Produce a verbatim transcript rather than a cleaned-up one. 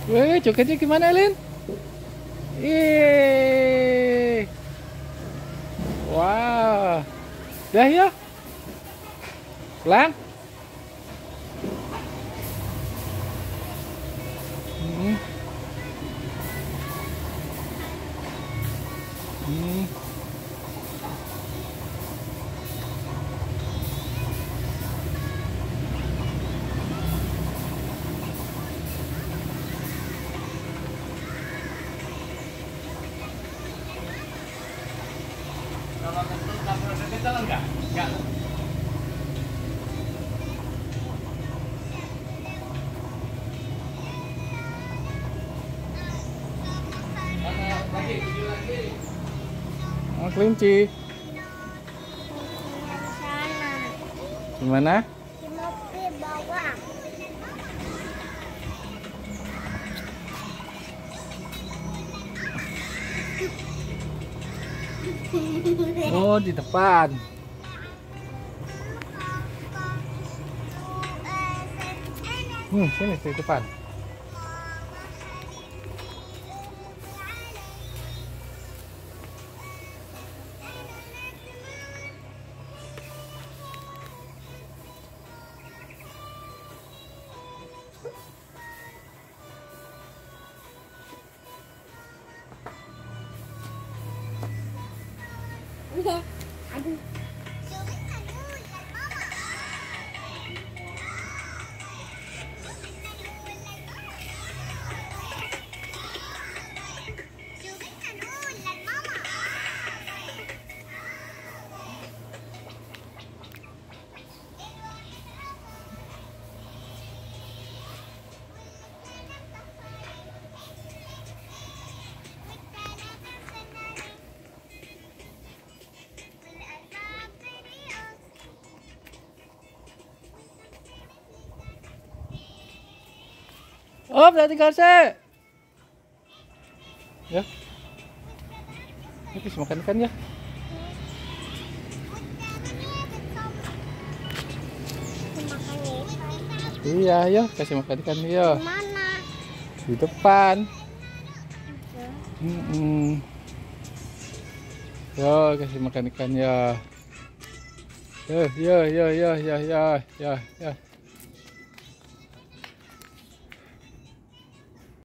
Weh, jogetnya gimana, Lin? Ih. Wah. Dah ya. Pulang. Hmm. Hmm. Kalau kentul kamera digital enggak? Enggak. Lagi, video lagi. Oh, kelinci. Sana. Gimana? Di mobil bawah. Oh, di depan. Hmm, sini di depan. Udah. Aduh. Oh, udah tinggal sih. Ya. Ini bisa makan ikan ya. Makan ikan. Iya, ya, kasih makan ikan ya. Mana? Di depan. Hmm. Yo, kasih makan ikan ya. Yo, yo, yo, yo, yo, yo, yo, yo.